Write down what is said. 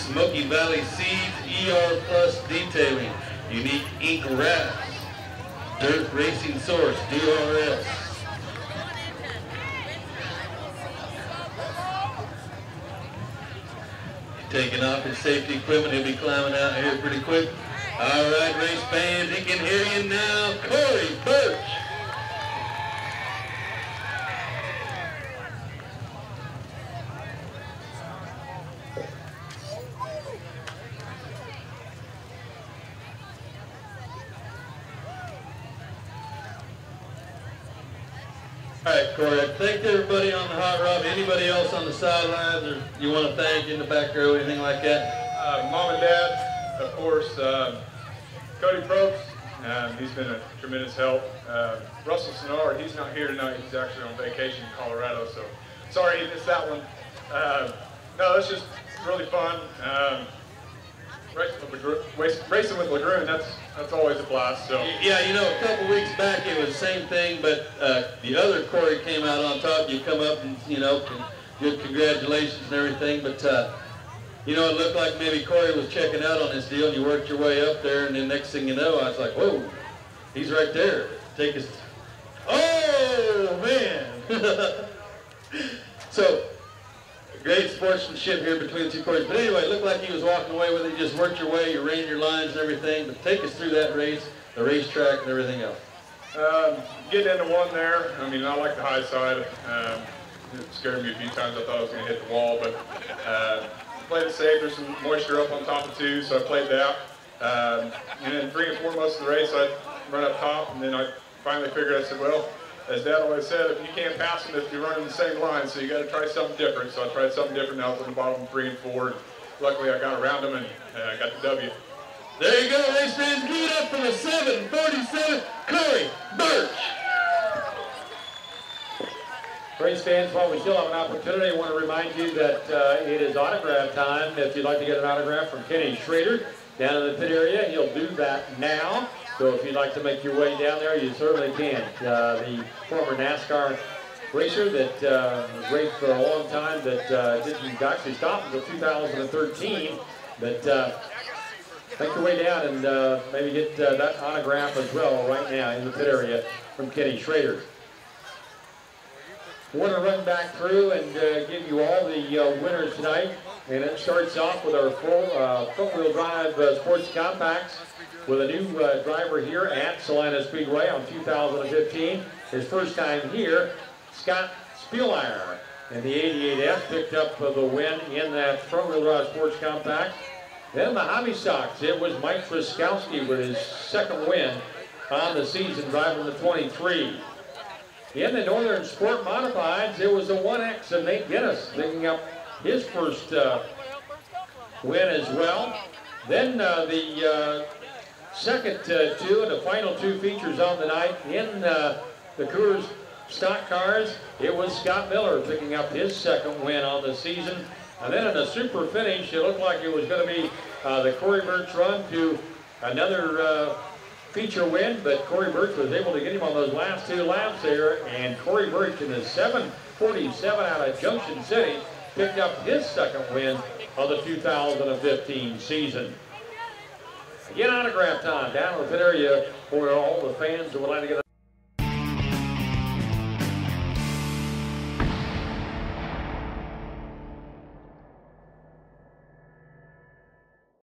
Smoky Valley Seeds ER Plus Detailing, Unique Ink Wraps, Dirt Racing Source DRS. Taking off his safety equipment, he'll be climbing out here pretty quick. All right, race fans, he can hear you now. Corey Birch. All right, Corey, thank everybody on the hot rod. Anybody else on the sidelines or you want to thank in the back row, anything like that? Mom and Dad, of course, Cody Probst, he's been a tremendous help. Russell Sinnard, he's not here tonight, he's actually on vacation in Colorado, so sorry he missed that one. No, it's just really fun. Racing with Lagroon, that's always a blast. So yeah, you know, a couple weeks back it was the same thing, but the other Corey came out on top. You come up and good congratulations and everything, but you know, it looked like maybe Corey was checking out on this deal, and you worked your way up there, and then next thing you know, I was like, whoa, he's right there. Take us. Oh man! So. Great sportsmanship here between the two Corys. But anyway, it looked like he was walking away with it. You just worked your way, you ran your lines and everything. But take us through that race, the racetrack, and everything else. Getting into one there, I mean, I like the high side. It scared me a few times. I thought I was going to hit the wall, but played it safe. There's some moisture up on top of two, so I played that. And then 3 and 4 most of the race, I'd run up top, and then I finally figured, I said, well, as Dad always said, you can't pass them if you're running the same line, so you got to try something different. So I tried something different. Now it's on the bottom 3 and 4. Luckily, I got around them and got the W. There you go, race fans. Give it up for the 747, Corey Birch. Race fans, while we still have an opportunity, I want to remind you that it is autograph time. If you'd like to get an autograph from Kenny Schrader down in the pit area, he'll do that now. So if you'd like to make your way down there, you certainly can. The former NASCAR racer that raced for a long time that didn't actually stop until 2013. But make your way down and maybe get that autograph as well right now in the pit area from Kenny Schrader. I want to run back through and give you all the winners tonight. And it starts off with our front-wheel drive sports compacts with a new driver here at Salina Speedway on 2015. His first time here, Scott Spielmeyer. And the 88F picked up the win in that front-wheel drive sports compact. Then the Hobby Stocks, it was Mike Friskowski with his second win on the season, driving the 23. In the Northern Sport Modifieds, it was the 1X of Nate Guinness picking up his first win as well. Then the second two and the final two features on the night in the Coors stock cars, it was Scott Miller picking up his second win on the season. And then in a super finish, it looked like it was going to be the Corey Birch run to another feature win, but Corey Birch was able to get him on those last 2 laps there, and Corey Birch in the 747 out of Junction City picked up his second win of the 2015 season. Again, autograph time down in the pit area for all the fans that would like to get